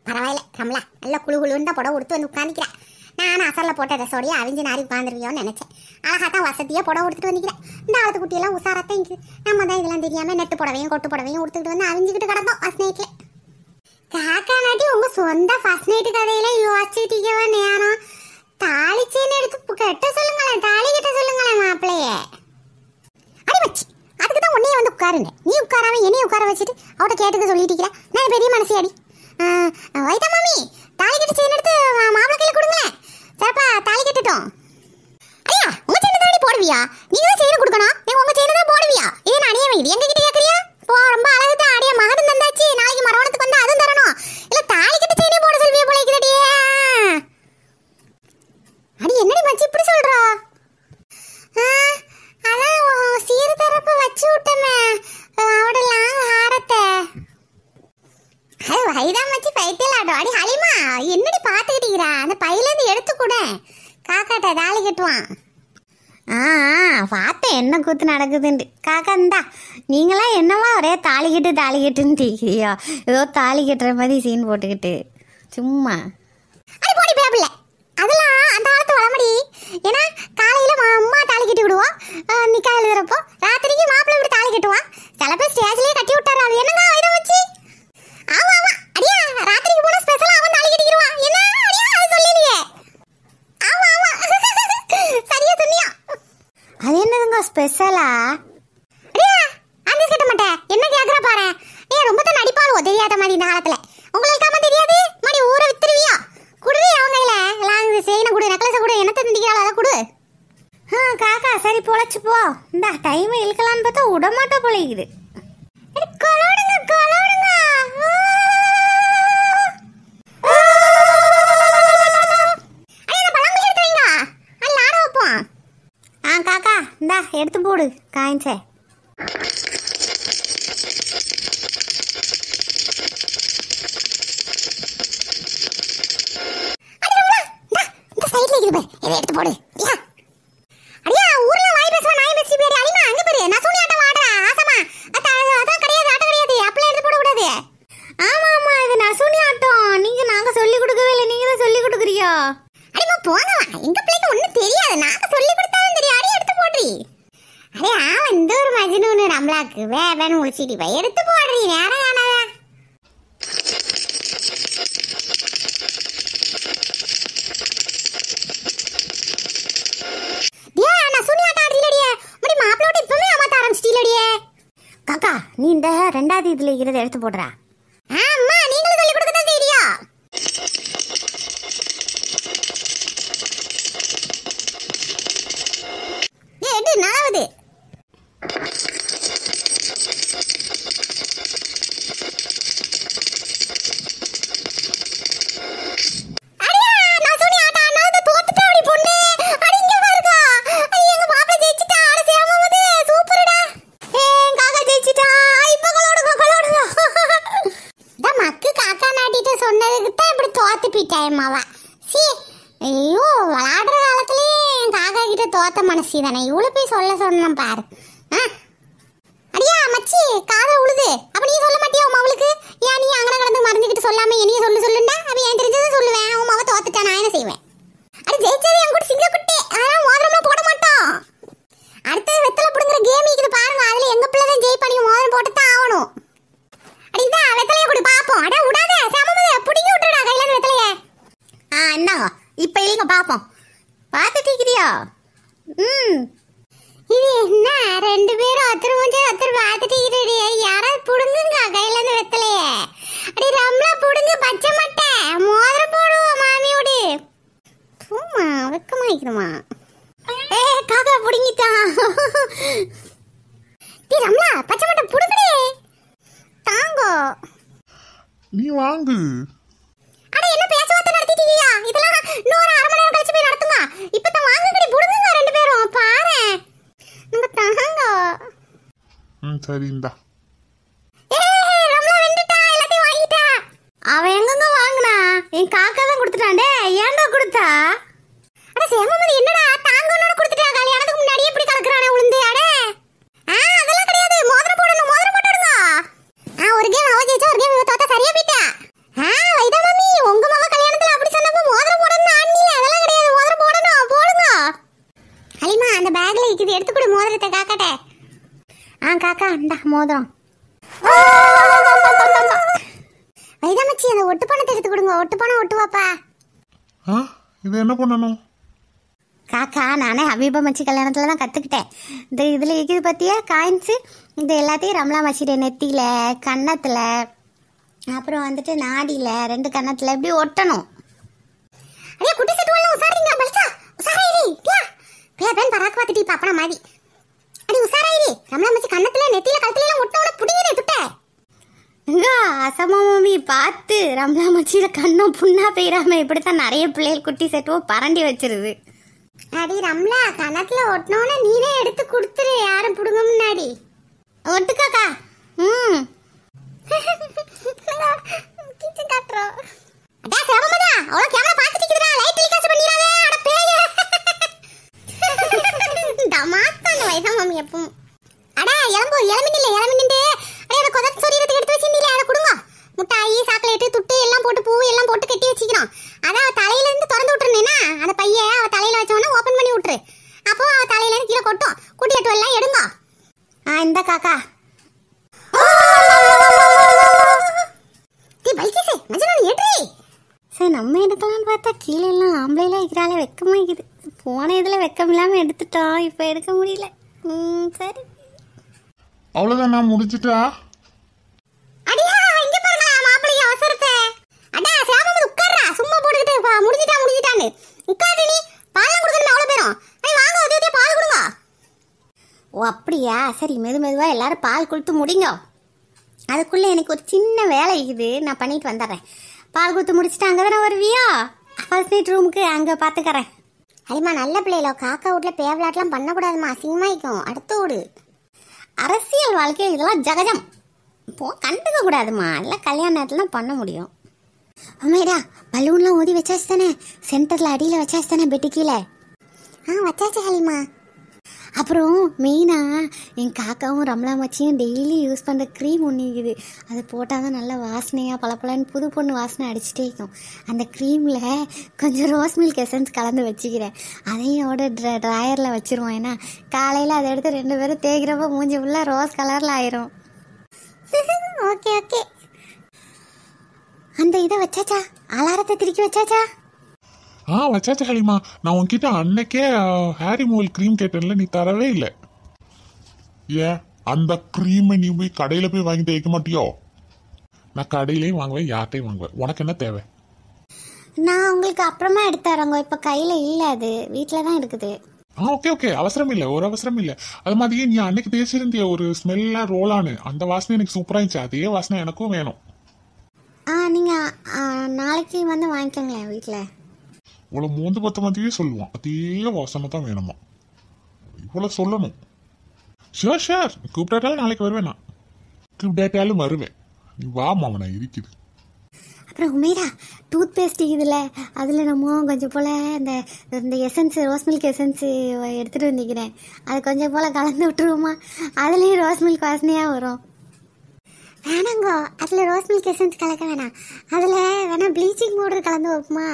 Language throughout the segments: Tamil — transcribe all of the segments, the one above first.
பரவாயில்ல கமலா, நல்ல குழு குழுன்னு தான் புடவை கொடுத்து வந்து உட்காந்துக்கிறேன். நானும் அசலில் போட்ட ட்ரெஸ்ஸோடையே அவிஞ்சு நாரி உட்காந்துருவியோன்னு நினச்சேன். அழகாக தான் வசதியாக புடவை கொடுத்துட்டு வந்துக்கிறேன். இந்த ஆளத்து குட்டியெல்லாம் உசாரத்தான் இருக்குது. நம்ம தான் இதெல்லாம் தெரியாமல் நெட்டு புடவையும் கொட்டு புடவையும் கொடுத்துக்கிட்டு வந்து அவிஞ்சிக்கிட்டு கிடந்தோம் ஃபர்ஸ்ட் நைட்டில். காக்கா நாட்டி உங்கள் சொந்த ஃபர்ஸ்ட் நைட்டு கதையில யோசிச்சுட்டீங்கவா நேரம். தாளிச்சேன்னு எடுத்து கட்ட சொல்லுங்களேன், தாலி கட்ட சொல்லுங்களேன் மாப்பிள்ளையே. அடி வச்சு அதுக்கு தான் உன்னையே வந்து உட்காருங்க. நீ உட்காராம என்னையும் உட்கார வச்சுட்டு அவட்ட கேட்டுக்க சொல்லிட்டு நான் பெரிய மனசு அடி. வைத்தா மாமி, தாலி கட்டு செயின் எடுத்து மாப்பிள்ளை கையில் கொடுங்களேன். சிறப்பா தாலி கட்டுட்டோம். ஐயா, உங்க செயின் தாடி போடுவியா? நீங்க தான் செயின் கொடுக்கணும். நீங்க உங்க செயின் தான் போடுவியா? இது நான் அணிய வைது எங்க கிட்ட கேட்கறியா? போ, ரொம்ப அழகு தான். அடியா மகன் தந்தாச்சு, நாளைக்கு மரவணத்துக்கு வந்து அதுவும் தரணும். இல்ல தாலி கட்டு செயினே போட சொல்வியா போல இருக்கிறடியே. அடி என்னடி மச்சி இப்படி சொல்றா? அதான் சீர் தரப்பு வச்சு விட்டமே அவடலாம் ஹாரத்தை. அது வைதா மச்சி பைத்தியில் ஆடும். அடி ஹலிமா, என்னடி பார்த்துக்கிட்டீங்களா? அந்த பையிலேருந்து எடுத்து கூட காக்காட்ட தாலி கட்டுவான். பார்த்தேன் என்ன கூத்து நடக்குதுண்டு. காக்கா இந்தா, நீங்களாம் என்னவா ஒரே தாலி கட்டுன்னு தீக்கிறியோ? ஏதோ தாலி கட்டுற மாதிரி சீன் போட்டுக்கிட்டு சும்மா. அடி போடி பேப்பில்ல, அதெல்லாம் அந்த காலத்து வளமடி. ஏன்னா காலையில் அம்மா தாலி கட்டி விடுவோம், நிக்கா எழுதுறப்போ ராத்திரிக்கு மாப்பிள்ளை இப்படி தாலி கட்டுவான். சில பேர் ஸ்டேஜ்லேயே கட்டி விட்டாரு. அது என்னங்க இதை வச்சு? ஆமா ஆமா அடியா, ராத்திரிக்கு போனா ஸ்பெஷலா அவன் தாலி கட்டிடுவான். என்ன அடியா அது சொல்லலையே? ஆமா ஆமா சரியா சொன்னியா. அது என்னதுங்க ஸ்பெஷலா? அடியா அந்த கட்ட மாட்டேன் என்ன கேக்குற பாரு. நீ ரொம்ப தான் நடிப்பாளோ தெரியாத மாதிரி இந்த காலத்துல. உங்களுக்கு ஆமா தெரியாது மாடி ஊரை வித்துருவியா? குடுறி அவங்க கையில லாங் செயினை குடு, நெக்லஸை குடு, என்னத்தை திண்டிக்கிறாள் அதை குடு. காக்கா சரி பொழைச்சு போ. இந்த டைமை இழுக்கலான்னு பார்த்தா விடமாட்டா பொழைக்குது. காக்கா இந்தா எடுத்து போடு காய்ச்சே. எடுத்து போடு. அடியா ஊர்ல வாய் பேசுவா நாய் பேசி பேரு. அலிமா அங்க பாரு, நான் சொல்லி ஆட்டம் ஆடுறா ஆசமா. அதான் கிடையாது, ஆட்டம் கிடையாது. அப்பளே எடுத்து போட கூடாது. ஆமா ஆமா இது நசுனி ஆட்டம். நாங்க சொல்லி கொடுக்கவே இல்லை, நீங்க தான் சொல்லி கொடுக்குறியா? அடிமா போங்கவா, எங்க பிள்ளைக்கு ஒண்ணும் தெரியாது. நாங்க சொல்லி கொடுத்தாலும் தெரியும். அடி எடுத்து போடுறீ. அரே ஆவன் இந்த ஒரு மஜ்னூன்னு நம்மளாக்கு வேன்னு முடிச்சிட்டு போய் எடுத்து போடுறீ. நேரம் ஆனதா காக்கா. நீ இந்த ரெண்டாவது இதுல இருக்கிறத எடுத்து போடுறா. ஆமா நீங்களும் சொல்லி கொடுக்க தான் தெரியும். எடு நாலாவது. ஐயோ விளையாடுற காலத்துலயே காக்கா கிட்ட தோத்த மனசு தானே இவ்வளோ போய் சொல்ல சொன்னேன் பாரு. அடியா மச்சி காதை உழுது. அப்ப நீ சொல்ல மாட்டியா உன் அவளுக்கு? ஏன் நீ அங்கே கடந்து மறந்துக்கிட்டு சொல்லாம என்னைய சொல்லுண்டா? அப்ப ஏன் தெரிஞ்சதை சொல்லுவேன். உன் மக தோத்துட்டா நான் என்ன செய்வேன்? அது ஜெயிச்சது என் கூட சிங்க குட்டி. அதெல்லாம் மோதிரம்லாம் போட மாட்டோம். அடுத்தது வெத்தலை பிடுங்குற கேம் இருக்குது பாருங்க. அதுல எங்க பிள்ளை தான் ஜெயிப்பா. நீ மோதிரம் போட்டு தான் ஆகணும். அடிதான் வெத்தலையை கொடு பாப்போம். அட விடாத சமமத பிடிங்கி விட்டுடா கையில இருந்து வெத்தலைய. இந்தாங்க இப்ப இல்லைங்க பாப்போம். பார்த்துட்டிருக்கிறியா? இது என்ன ரெண்டு பேரும் ஒருத்தர் மூஞ்சி ஒருத்தர் பார்த்துட்டு யாராவது புடுங்குங்க கையில இருந்து வெத்தலைய. அடி ரம்லா புடுங்கு பச்சை மட்டை மோதிரம் போடுவோம் மாமியோடு. சும்மா வெக்கமா வைக்கிறோமா? காக்கா புடுங்கிட்டான். ரம்லா பச்சை மட்டை புடுங்கடே. தாங்கோ நீ வாங்கு. அட என்ன பேச்சுவார்த்தை நடத்திட்டீங்க? இதெல்லாம் இன்னொரு அரை மணி நேரம் கழிச்சு போய் நடத்துங்க. இப்பதான் வாங்குங்கடி புடுங்குங்க ரெண்டு பேரும். பாரு நம்ம தாங்க. சரி இந்தா. ரம்லா வெண்டுட்டா, எல்லாத்தையும் வாங்கிட்டா. அவன் எங்கங்க வாங்குனா? என் காக்கா தான் கொடுத்துட்டான்டே. ஏன்டா கொடுத்தா? அட சேமமதி என்னடா தாங்கன்னு கொடுத்துட்டா? கல்யாணத்துக்கு முன்னாடியே இப்படி கலக்குறானே உளுந்து. அட அதெல்லாம் கிடையாது. மோதிரம் போடணும், மோதிரம் போட்டுடுங்க. ஒரு கேம் அவ ஜெயிச்சா ஒரு கேம் இவ தோத்தா சரியா போயிட்டா. வைதா மாமி மோதிரம். வைதாமச்சி அந்த ஒட்டு பணத்தை எடுத்து கொடுங்க. ஒட்டு பணம் ஒட்டுவாப்பா. இது என்ன பண்ணணும்? காக்கா நானே ஹபீபா மச்சி கல்யாணத்தில் தான் கற்றுக்கிட்டேன். இந்த இதில் இருக்குது பார்த்தியா காயின்ஸு, இது எல்லாத்தையும் ரம்லா மச்சியோட நெத்தியில், கன்னத்தில், அப்புறம் வந்துட்டு நாடியில், 2 கன்னத்தில் இப்படி ஒட்டணும். அடியா குட்டி செட்டுவெல்லாம் உசாரிங்க பல்சா உசாராயிரி பியா பியா பேன் பராக் பார்த்துட்டு பாப்பனா மாதிரி அடி உசாராயிரி. ரம்லா மச்சி கன்னத்தில் நெத்தியில் கழுத்துலாம் ஒட்டோட புடிங்கனே துட்ட அசமாமி பார்த்து ரம்லா மச்சியில கண்ணும் புண்ணா பெய்யாம இப்படித்தான் நிறைய பிள்ளைகள் குட்டி செட்டுவோ பரண்டி வச்சிருது. அடி ரம்லா கணத்துல ஒட்டினோன்னு நீனே எடுத்து கொடுத்துரு, யாரும் புடுங்க முன்னாடி ஒட்டுக்காக்கா. கிச்சன் காட்டுறோம். அடா சேவமதா அவளோ கேமரா பார்த்துட்டு இருக்கறா, லைட் டெலிகாஸ்ட் பண்ணிராதே. அட பேயே டமாத்தான் வைதா மம்மி எப்பவும். அடா எலமினிண்டு அடே அந்த கொதத் சொரியறதுக்கு எடுத்து வச்சிருந்தீல அத கொடுங்க. முட்டாய் சாக்லேட் துட்டு எல்லாம் போட்டு பூ எல்லாம் போட்டு கட்டி வச்சிக்கிறோம். அத அவ தலையில இருந்து திறந்து விட்டுறேனா, அந்த பைய அவ தலையில வச்சவன ஓபன் பண்ணி விட்டுரு. அப்போ அவ தலையில இருந்து கீழ கொட்டும். குட்டி எட்டு எல்லாம் எடுங்க. இந்த காக்கா தி பல்கிசே மஜனு ஏட்ரி. சரி நம்ம எடுக்கலாம்னு பார்த்தா கீழே எல்லாம் ஆம்பளைலாம் இருக்கிறாலே வெக்கமா இருக்குது. போன இதுல வெக்கம் இல்லாம எடுத்துட்டோம், இப்போ எடுக்க முடியல. சரி அவ்வளவுதான், நான் முடிச்சிட்டா. அடியா இங்க பாருங்க மாப்பிள்ளை அவசரத்தை. அடா சாமம் உட்கார்றா, சும்மா போட்டுக்கிட்டு முடிஞ்சிட்டான்னு உட்காரு. நீ பால் கொடுக்கணும் அவ்வளவு பேரும். வாங்க உதவியா பால் கொடுங்க. ஓ அப்படியா, சரி மெதுவா எல்லாரும் பால் கொடுத்து முடிங்க. அதுக்குள்ள எனக்கு ஒரு சின்ன வேலை இருக்குது, நான் பண்ணிட்டு வந்துடுறேன். பால் கொடுத்து முடிச்சுட்டு அங்கே தானே வருவியா, ஃபர்ஸ்ட் நைட் ரூமுக்கு அங்கே பார்த்துக்கறேன். அலிமா நல்ல பிள்ளைகளோ, காக்கா வீட்டில் பேவலாட்லாம் பண்ணக்கூடாதுமா, அசிங்கமாயிக்கும். அடுத்த வீடு அரசியல் வாழ்க்கை இதெல்லாம் ஜகஜம் கண்டுக்க கூடாதுமா, எல்லாம் கல்யாண நேரத்தில் தான் பண்ண முடியும். அம்மைடா பலூன்லாம் ஊதி வச்சாச்சு தானே, சென்டரில் அடியில் வச்சாச்சு தானே, பெட்டு கீழே. வச்சாச்சு ஹலிமா. அப்புறம் மெயினாக என் காக்காவும் ரம்லா மச்சியும் டெய்லி யூஸ் பண்ணுற க்ரீம் ஒன்று இருக்குது. அது போட்டால் தான் நல்லா வாசனையாக பளபளன்னு புது பொண்ணு வாசனை அடிச்சுட்டே இருக்கும். அந்த க்ரீமில் கொஞ்சம் ரோஸ் மில்க் எசன்ஸ் கலந்து வச்சுக்கிறேன். அதையும் அவட ட்ராயரில் வச்சுருவோம். ஏன்னா காலையில் அதை எடுத்து 2 பேரும் தேய்க்கிறப்ப மூஞ்சி ஃபுல்லாக ரோஸ் கலரில் ஆயிரும். ஓகே அந்த இதை வச்சாச்சா, அலாரத்தை திருக்கி வச்சாச்சா? வச்சாச்சு ஹலிமா. நான் உன்கிட்ட அன்னைக்கே ஹேர் ரிமூவல் க்ரீம் கேட்டேன்ல, நீ தரவே இல்லை. ஏன் அந்த க்ரீமை நீ போய் கடையில் போய் வாங்கி தேய்க்க மாட்டியோ? நான் கடையிலையும் வாங்குவேன், யார்ட்டையும் வாங்குவேன். உனக்கு என்ன தேவை? நான் உங்களுக்கு அப்புறமா எடுத்து தரேங்க, இப்போ கையில் இல்லை, அது வீட்டில் தான் இருக்குது. ஓகே அவசரம் இல்லை, ஒரு அவசரம் இல்லை. அது மாதிரியே நீ அன்னைக்கு தேய்ச்சிருந்திய ஒரு ஸ்மெல்லாம் ரோலானு, அந்த வாசனை எனக்கு சூப்பராக இருந்துச்சு. அதே வாசனை எனக்கும் வேணும். நீங்கள் நாளைக்கு வந்து வாங்கிக்கோங்களேன் வீட்டில். இவ்வளோ மூந்து பத்த மாதிரியே சொல்லுவான், அதே வாசனை தான் வேணுமா? இவ்வளோ சொல்லணும். ஷோர் கூப்பிட்டாலும் நாளைக்கு வருவேன். நான் கூப்பிட்டாலும் வருவேன். நீ வா மாமனா இருக்குது. அப்புறம் உமேரா டூத் பேஸ்ட் இதில் அதில் நம்ம கொஞ்சம் போல் இந்த எசன்ஸு ரோஸ் மில்க் எசன்ஸு எடுத்துகிட்டு வந்துக்கிறேன். அது கொஞ்சம் போல் கலந்து விட்டுருவோமா, அதுலேயும் ரோஸ் மில்க் வாசனையாக வரும். வேணாங்கோ, அதில் ரோஸ் மில்க் எசன்ஸ் கலக்க வேணாம், அதில் வேணா ப்ளீச்சிங் பவுடர் கலந்து வைப்போமா?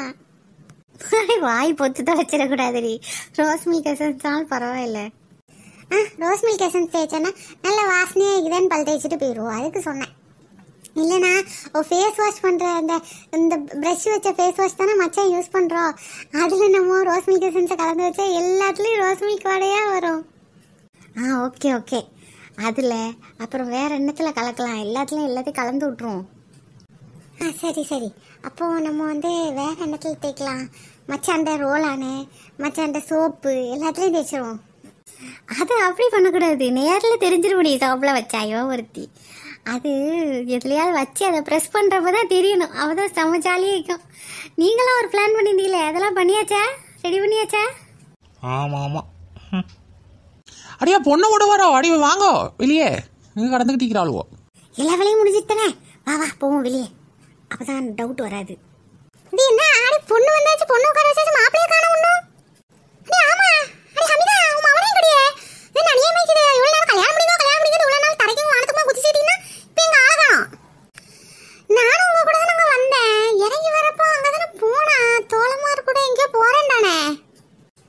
வாய் பொத்து தான் வச்சிடக்கூடாதுடி, ரோஸ் மில்க் எசன்ஸ்னாலும் பரவாயில்ல. ரோஸ் மில்க் எசன்ஸ் தேய்ச்சோன்னா நல்ல வாசனையாக இருக்குதுன்னு பல் தேய்ச்சிட்டு போயிடுவோம், அதுக்கு சொன்னேன். இல்லைண்ணா ஃபேஸ் வாஷ் பண்ணுற இந்த ப்ரஷ் வச்ச ஃபேஸ் வாஷ் தானே மச்சான் யூஸ் பண்ணுறோம், அதில் நம்ம ரோஸ் மில்க் எசன்ஸை கலந்து வச்சா எல்லாத்துலேயும் ரோஸ் மில்க் வாடையாக வரும். ஓகே அதில் அப்புறம் வேறு எண்ணத்தில் கலக்கலாம், எல்லாத்தையும் கலந்து விட்ருவோம். சரி அப்போது நம்ம வேறு எண்ணத்தில் தேய்க்கலாம். மச்சாண்ட ரோலானு மச்சாண்ட சோப்பு எல்லாத்துலேயும் தேய்ச்சிருவோம். அது அப்படி பண்ணக்கூடாது, நேரில் தெரிஞ்சிட முடியும் சோப்பில் வச்சாயோ ஒருத்தி. அது எதுலையாவது வச்சு அதை ப்ரெஸ் பண்ணுறப்ப தான் தெரியணும், அவள் தான் செம்ம ஜாலியாக இருக்கும். நீங்களாம் ஒரு பிளான் பண்ணியிருந்தீங்களே, அதெல்லாம் பண்ணியாச்சா, ரெடி பண்ணியாச்சா? ஆமாம். அடியா பொண்ணை கூட வரோம், அடி வாங்கோ வெளியே, இங்கே கடந்துக்கிட்டீங்கிறாளுவோ. எல்லா வேலையும் முடிஞ்சிட்டு தானே, வா போவோம் வெளியே, அப்போ தான் டவுட் வராது. அடி என்ன ஆடி பொண்ணு வந்தாச்சு, பொண்ணு உட்கார வச்சாச்சு, மாப்பிளைய காணோம் ஒன்றும். அடி ஆமா அடி ஹமிதா உன் மவனையும் கிடையே, இது நனியே மேய்க்குது. இவ்வளோ நேரம் கல்யாணம் முடிக்கிறது இவ்வளோ நாள் தரைக்கும் வானத்துக்குமா குதிச்சிட்டீங்கன்னா இப்போ எங்கள் ஆகணும். நானும் உங்க கூட தானே வந்தேன், இறங்கி வரப்போ அங்கே தானே போனா, தோளமார் கூட எங்கேயோ போறேன் தானே.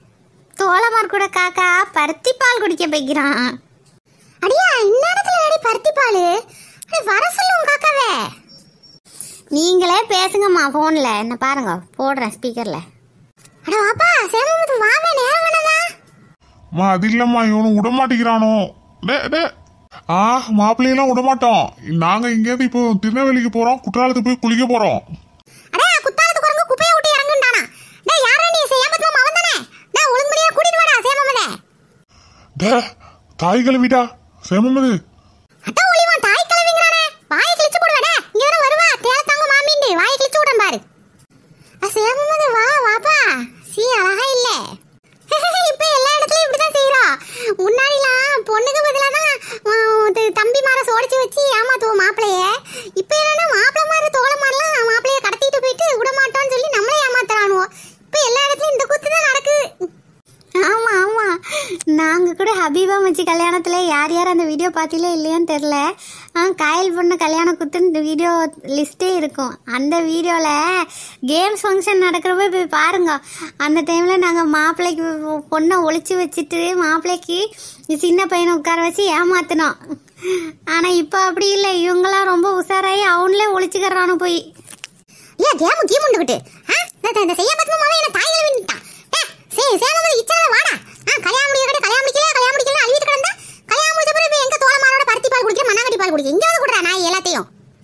தோளமார் கூட காக்கா பருத்தி பால் குடிக்க போய்க்கிறான். அடியா இந்நேரத்தில் அடி பருத்தி ஆளு? வர சொல்லுங்க காக்காவே. நீங்களே பேசுங்கம்மா ஃபோனில். என்ன பாருங்க, போடுறேன் ஸ்பீக்கரில். அட வாப்பா சேமமுத்து, வாவே நேரம் வேணாதா? மா அது இல்லம்மா, இவனு விடமாட்டேங்கிறானோ. டே மாப்பிள்ளையெல்லாம் விடமாட்டோம். நாங்க இங்கேருந்து இப்போ திருநெல்வேலிக்கு போறோம், குற்றாலத்துக்கு போய் குளிக்க போறோம். அடே குத்தாலத்துக்கு வரங்க குப்பையை விட்டு இறங்குண்டானா? டேய் யாரா நீ? சேமத்து மாமா அவன்தானே? டேய் ஒழுங்குடியா கூட்டிட்டு வாடா சேமமதே. டே தாய் கிளவிடா சேமமது. அட ஒளிவன் தாய் கிளவிங்கறானே. வாயை கிழிச்சு போடுடா. இங்க வர வருவா தேலத்தாங்க மாமின்னு வாயை கிழிச்சு விடுறேன் பாரு. சேமமது வா வாப்பா. சீ அழகா இல்ல. இப்ப எல்லா இடத்துலயும் இப்படிதான் செய்யறோம். முன்னாடிலாம் பொண்ணுக்கு பதிலானா தம்பி மார சோடிச்சு வச்சு ஏமாத்துவோம் மாப்பிளைய. இப்ப என்னன்னா மாப்பிள மாதிரி தோள மாதிரிலாம் மாப்பிளைய கடத்திட்டு போயிட்டு விட மாட்டோம்னு சொல்லி நம்மளே ஏமாத்துறானுவோம். இப்ப எல்லா இடத்துலயும் இந்த கூத்து தான் நடக்குது. ஆமா ஆமா, நாங்க கூட ஹபீபா மச்சி கல்யாணத்துல யார் யார் அந்த வீடியோ பார்த்தீங்களோ இல்லையான்னு தெரில. காயல் பொண்ணு கல்யாண குத்துன்னு வீடியோ லிஸ்ட்டே இருக்கும். அந்த வீடியோவில் கேம்ஸ் ஃபங்க்ஷன் நடக்கிறப்ப போய் பாருங்க. அந்த டைமில் நாங்கள் மாப்பிள்ளைக்கு பொண்ணை ஒளிச்சு வச்சுட்டு மாப்பிள்ளைக்கு சின்ன பையனை உட்கார வச்சு ஏமாத்தினோம். ஆனால் இப்போ அப்படி இல்லை, இவங்களாம் ரொம்ப உஷாராகி அவங்களே ஒளிச்சுக்கிறானு போய். ஏன் கேமு கீமுண்டுக்கிட்டு இந்த செய்ய பத்மாவே என்ன தாய்களை வேண்டிட்டான். சேமமது இச்சால வாடா. கல்யாணம் முடியல கல்யாணம் முடிக்கல அழுவிட்டு கிடந்தா கல்யாணம் முடிச்ச பிறகு எங்க தோளமாரோட பருத்தி பால் குடிக்கிற மண்ணாங்கட்டி பால் குடிக்க இங்க வந்து குடுறா நான் எல்லாத்தையும்.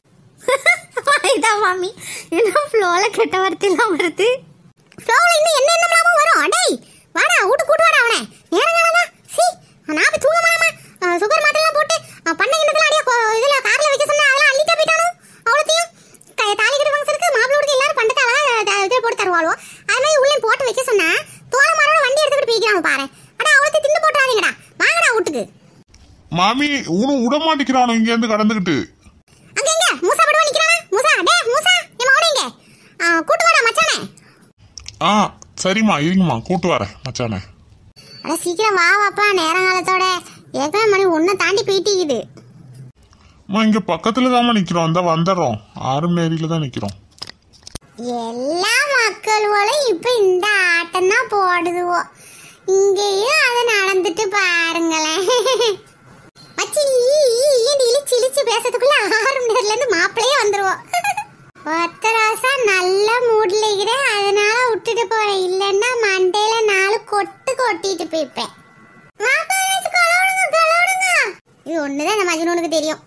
இதான் மாமி என்ன ஃப்ளோல கெட்ட வார்த்தைலாம் வருது. ஃப்ளோல இன்னும் என்னென்னலாமோ வரும். அடேய் வாடா வீட்டு கூட்டு வாடா அவனை. நேரங்காலமா சி நான் போய் தூங்க மாமா. சுகர் மாத்திரலாம் போட்டு பண்ணை இன்னும் அடியா இதுல கார்ல வைக்க சொன்னா அதெல்லாம் அள்ளிட்டா போயிட்டானோ. அவ்வளோத்தையும் தாலி கட்டு ஃபங்க்ஷனுக்கு மாப்பிள்ளை வீட்டுக்கு எல்லாரும் பண்டத்தால இதை போட்டு தருவாளோ. அது மாதிரி உள்ளே போட்டு வைக்க சொன்னா தோளமாரோட வண்டி எடுத்துக்கிட்டு போய்க்கிறாங்க பாரு. அடா அவ்வளோத்தையும் தின்னு போட்டுறாதீங்கடா, வாங்கடா வீட்டுக்கு. மாமி உனு விடமாட்டேங்கிறானோ இங்க இருந்து கடந்துக்கிட்டு. அங்க எங்க மூசா படுவா நிக்கிறானா? மூசா டே மூசா என் மவனே இங்க கூட்டு வாடா மச்சானே. சரிம்மா இருங்கம்மா கூட்டு வரேன் மச்சானே. அட சீக்கிரம் வா வாப்பா, நேரங்காலத்தோட ஏற்கனவே மணி 1 தாண்டி போயிட்டிக்குது. இங்க பக்கத்துல தாம்மா நிக்கிறோம், அந்த வந்துடுறோம். 6 மணி நேரில தான் நிக்கிறோம். எல்லா மக்களும் இப்ப இந்த ஆட்டம் தான் போடுதுவோ. இங்கேயும் அதை நடந்துட்டு பாருங்களேன். மச்சி இழிச்சு இழிச்சு பேசுறதுக்குள்ள 6 மணி நேரத்துல இருந்து மாப்பிள்ளையே வந்துருவோம். ஒத்தராசா நல்ல மூட்ல இருக்கிறேன், அதனால விட்டுட்டு போறேன். இல்லன்னா மண்டையில 4 கொட்டு கொட்டிட்டு போய்ப்பேன். இது ஒண்ணுதான் நம்ம மஜ்னூனுக்கு தெரியும்.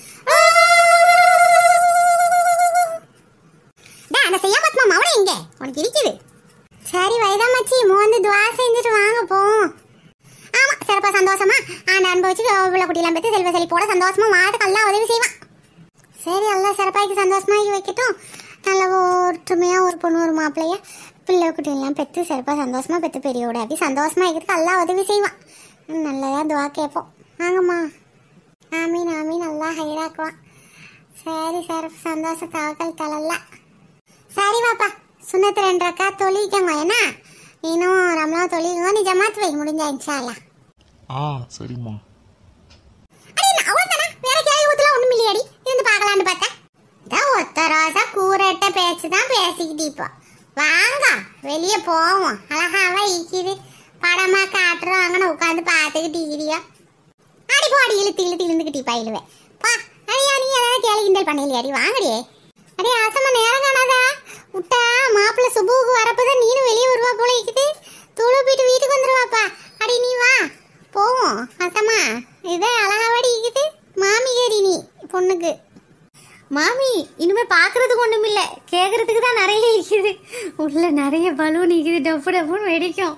அவனை எங்க உனக்கு இருக்குது. சரி வைதா மச்சி மோந்து துவா செஞ்சுட்டு வாங்க போவோம். ஆமா சிறப்பா சந்தோஷமா அனுபவிச்சு பிள்ளை குட்டியெல்லாம் பெற்று செல்வ செழிப்போட சந்தோஷமா வாழத்துக்கு அல்லா உதவி செய்வான். சரி அல்லா சிறப்பாக்கி சந்தோஷமாக்கி வைக்கட்டும். நல்ல ஒற்றுமையா ஒரு பொண்ணு ஒரு மாப்பிள்ளைய பிள்ளை குட்டியெல்லாம் பெற்று சிறப்பா சந்தோஷமா பெற்று பெரியோட அப்படி சந்தோஷமா இருக்கிறதுக்கு அல்லா உதவி செய்வான். நல்லதா துவா கேட்போம். வாங்கம்மா. ஆமீன் ஆமீன், அல்லா ஹைராக்குவான். சரி சிறப்பு சந்தோஷம் தவக்கல் தலல்ல. சரி வாப்பா சுண்ணத்து 2 ரக்கா தொழிக்கங்க. என்ன நீனும் ரம்லா தொழிக்கங்க, நீ ஜமாத் வை முடிஞ்சா இன்ஷா அல்லாஹ். சரிம்மா. அடி அவ்வளவுதானா? வேற கேள்வி ஊத்தலாம் ஒண்ணும் இல்லையடி, இருந்து பார்க்கலான்னு பார்த்தேன். இதான் ஒத்த ரோசா கூரட்ட பேச்சு தான் பேசிக்கிட்டு இப்போ. வாங்க வெளியே போவோம். அழகாவா இருக்குது படமா காட்டுறோம். அங்கே உட்காந்து பார்த்துக்கிட்டு இருக்கிறியா? அடி போ அடி இழுத்து இழுத்து இழுந்துக்கிட்டி பயிலுவேன். பா அடியா நீ ஏதாவது கேள்வி கிண்டல் பண்ணலையாடி? வாங்கடியே. அடே ஆசமா நேரம் காணாதா விட்டா மாப்பிள்ள சுபுவுக்கு வரப்பதான் நீனும் வெளியே வருவா போல இருக்குது. துளுப்பிட்டு வீட்டுக்கு வந்துருவாப்பா. அடி நீ வா போவோம். ஆசமா இதே அழகாவாடி இருக்குது மாமி கேரி நீ பொண்ணுக்கு. மாமி இனிமே பாக்குறதுக்கு ஒண்ணும் இல்ல, கேக்குறதுக்கு தான் நிறைய இருக்குது. உள்ள நிறைய பலூன் இருக்குது, டப்பு டப்புன்னு வெடிக்கும்.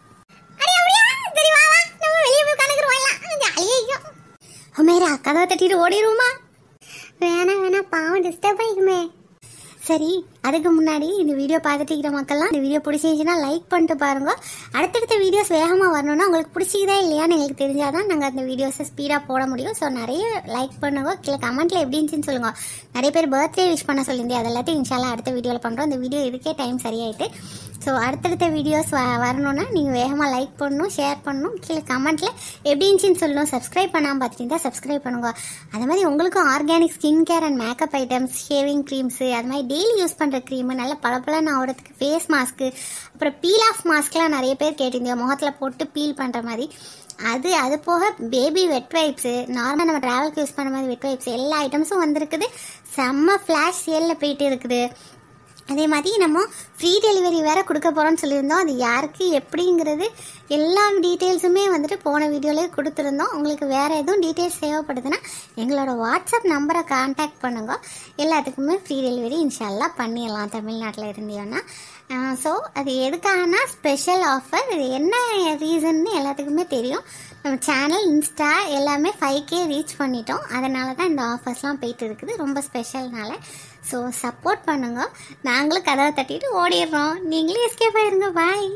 அம்மையா கதவை தட்டிட்டு ஓடிடுவோமா? வேணாம் வேணாம் பாவம் டிஸ்டர்ப் ஆகிக்குமே. சரி அதுக்கு முன்னாடி இந்த வீடியோ பார்த்துட்டு இருக்கிற மக்கள்லாம் இந்த வீடியோ பிடிச்சிருந்துச்சுன்னா லைக் பண்ணிட்டு பாருங்க. அடுத்தடுத்த வீடியோஸ் வேகமாக வரணும்னா உங்களுக்கு பிடிச்சிதா இல்லையான்னு எங்களுக்கு தெரிஞ்சால் தான் நாங்கள் அந்த வீடியோஸை ஸ்பீடாக போட முடியும். ஸோ நிறைய லைக் பண்ணுங்க. கீழே கமெண்ட்டில் எப்படி இருந்துச்சுன்னு சொல்லுங்கள். நிறைய பேர் பர்த்டே விஷ் பண்ண சொல்லியிருந்தேன், அது எல்லாத்தையும் இன்ஷால்லாம் அடுத்த வீடியோவில் பண்ணுறோம். இந்த வீடியோ இதுக்கே டைம் சரியாயிட்டு. ஸோ அடுத்தடுத்த வீடியோஸ் வரணும்னா நீங்கள் வேகமாக லைக் பண்ணணும், ஷேர் பண்ணணும், கீழே கமெண்ட்டில் எப்படி இருந்துச்சுன்னு சொல்லணும். சப்ஸ்கிரைப் பண்ணாமல் பார்த்துட்டீங்கன்னா சப்ஸ்கிரைப் பண்ணுங்க. அது மாதிரி உங்களுக்கும் organic skin care and makeup items, shaving creams, அது மாதிரி டெய்லி யூஸ் பண்ணுற க்ரீமு, நல்ல பளபளன்னு ஆகிறதுக்கு ஃபேஸ் மாஸ்க்கு, அப்புறம் பீல் ஆஃப் மாஸ்க்லாம் நிறைய பேர் கேட்டிருந்தீங்க, முகத்தில் போட்டு பீல் பண்ணுற மாதிரி. அது போக பேபி வெட் வைப்ஸு, நார்மலாக நம்ம ட்ராவலுக்கு யூஸ் பண்ண மாதிரி வெட் வைப்ஸ் எல்லா ஐட்டம்ஸும் வந்திருக்குது. செம்ம ஃப்ளாஷ் சேலில் போயிட்டு இருக்குது. அதே மாதிரி நம்ம ஃப்ரீ டெலிவரி வேறு கொடுக்க போகிறோம்னு சொல்லியிருந்தோம். அது யாருக்கு எப்படிங்கிறது எல்லா டீட்டெயில்ஸுமே வந்துட்டு போன வீடியோலேயே கொடுத்துருந்தோம். உங்களுக்கு வேறு எதுவும் டீட்டெயில்ஸ் தேவைப்படுதுன்னா எங்களோட வாட்ஸ்அப் நம்பரை கான்டாக்ட் பண்ணுங்க. எல்லாத்துக்குமே ஃப்ரீ டெலிவரி இன்ஷால்லா பண்ணிடலாம் தமிழ்நாட்டில் இருந்தீங்கன்னா. ஸோ அது எதுக்காகனா ஸ்பெஷல் ஆஃபர். இது என்ன ரீசன்னு எல்லாத்துக்குமே தெரியும். நம்ம சேனல், இன்ஸ்டா எல்லாமே 5K ரீச் பண்ணிட்டோம். அதனால தான் இந்த ஆஃபர்ஸ்லாம் போயிட்டு இருக்குது, ரொம்ப ஸ்பெஷல்னால. ஸோ சப்போர்ட் பண்ணுங்க. நாங்களும் கதவை தட்டிட்டு ஓடிடுறோம், நீங்களே எஸ்கேப் ஆயிருங்க. பாய்.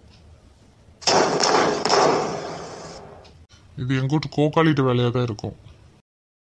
இது எங்கூட்டு கோக்காளிட்டு வேலையாக தான் இருக்கும்.